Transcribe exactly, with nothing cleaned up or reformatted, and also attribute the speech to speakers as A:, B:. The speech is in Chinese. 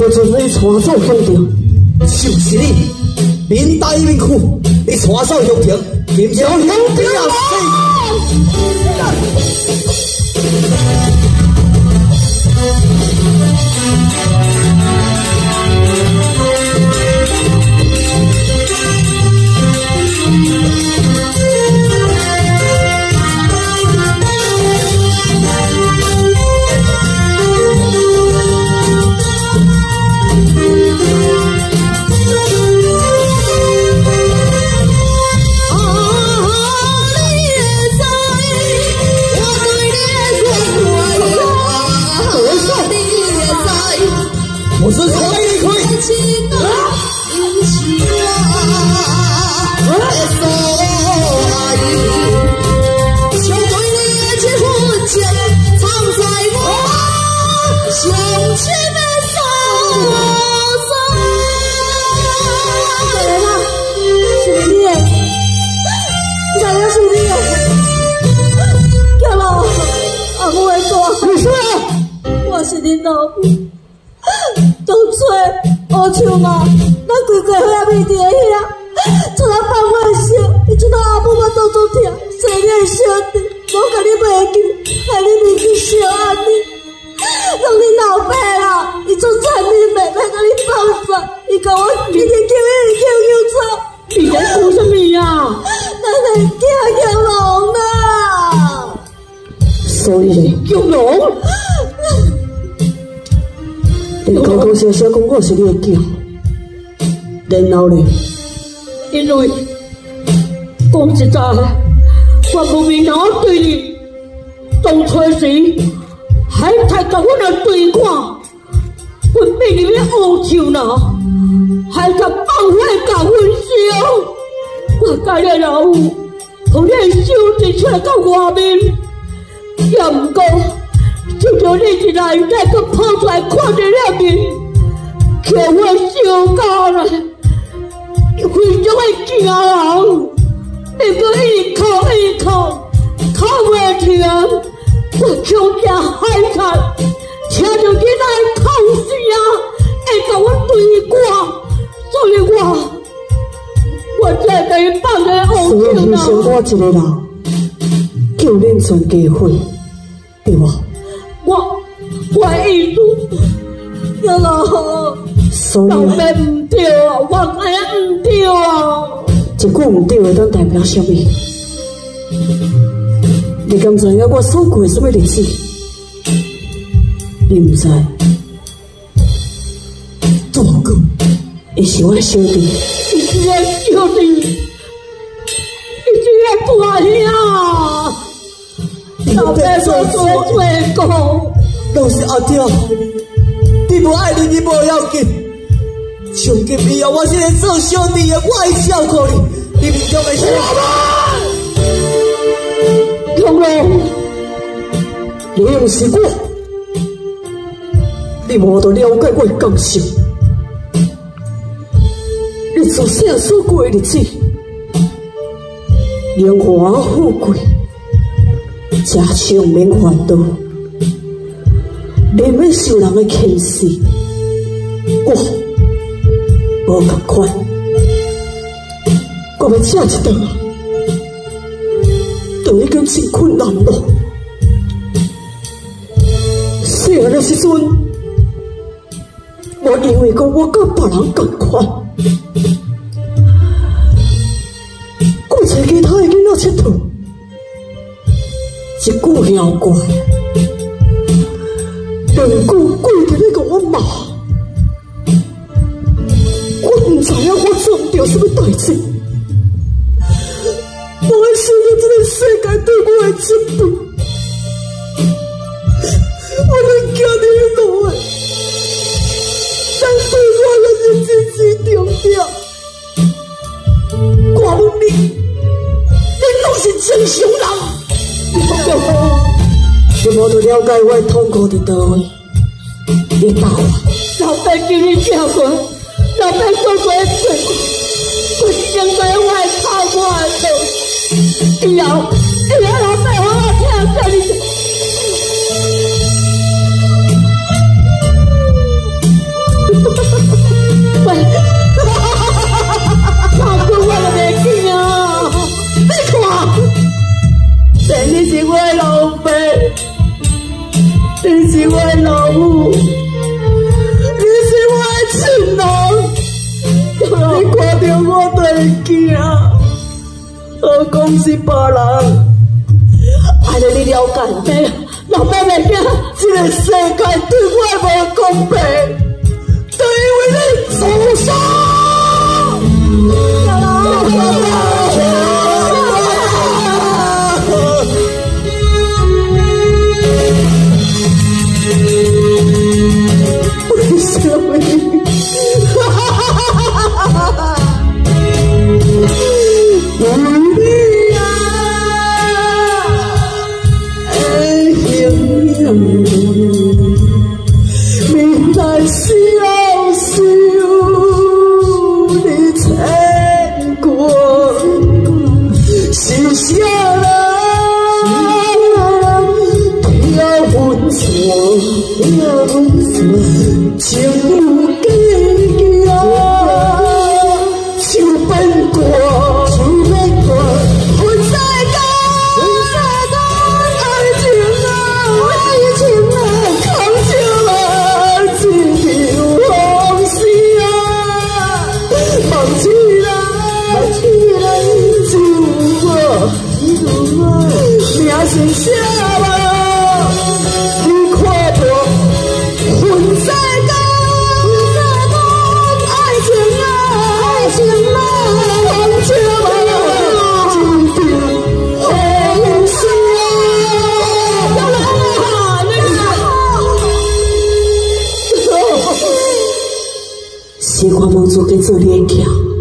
A: 就准你带走乡长，就是你，民大民苦，你带走乡长，今朝乡长要死。我是蔡李逵。
B: 我是恁老母，当初乌树嘛，咱规家伙仔面伫遐，从咱放我烧，伊出到阿母我肚肚疼，生你的小弟，无甲你袂记，害你面去烧安尼，让你老爸啦，伊做惨你妹，要甲你放散，伊甲我日日叫伊叫叫走，
C: 你在哭什么呀？
B: 咱来叫叫龙啦！
A: 所以
C: 叫龙。
A: 你口口声声讲我是你的囝，然后呢？
C: 因为讲实在，我无面脑对你，当初时还太甲我来对看，我命里面乌树啦，还甲放火甲阮烧，我家己老母，互你的小弟出来到外面，也毋过。就叫你一来内个跑出来看着了面，叫我烧到了，非常的惊人。你搁一哭一哭，哭袂停，我强惊害惨，听着囡仔哭声，会甲我对挂，所以我我才甲伊放在后头啦。
A: 所以牺牲我一个人，叫恁全家伙，对无？
C: 我我的意思，有咯，老爸唔对啊，我知影唔对啊。
A: 一句唔对会当代表什么？你敢知影我所过什么日子？你唔知？大哥，伊是我的小弟。
C: 伊是我小弟，伊是我大兄。老爸做做做讲，
A: 都是阿爹，你无爱你，你无要紧。从今以后，我是来做小弟的，我会照顾你。你面中的小弟，
C: 龙龙，
A: 你又是我，你无得了解我的感受。你自小所过的日子，荣华富贵。家乡免烦恼，你免受人的轻视。我无同款，我要这一顿啊，都已经真困难了。细汉的时阵，我以为讲我跟别人同款，我找其他的囡仔佚佗。一句妖怪，两句跪伫咧甲我骂，我唔知影我做唔到什么代志，我会想到这个世界对我的责备，我能惊你落的，但对我的日子最重要。我问你，你都是正常人。你无得了解我痛苦伫倒位，你答我。
C: 老爸叫你照顾，老爸做过的错，我现在我会靠我的错。以后，以后老爸好好听叫你。
A: 你是我的老母，你是我的亲人，你看到我就会惊，何况是别人。安尼你了解没？老妹妹惊，这个世界对我无公平，就因为你自杀。为什么？你啊，爱情明来消受你牵挂，是啥人挑分错，挑分错，情有计较，手变大，手变大，分世间，分世间，爱情啊，爱情啊，空笑啊，一场往事啊，梦起来，梦起来，只有我，只有我，命是啥吧？你看无？分世间，分世间，爱情啊，爱情啊，空笑啊，一场往事啊。时光无做给做连桥。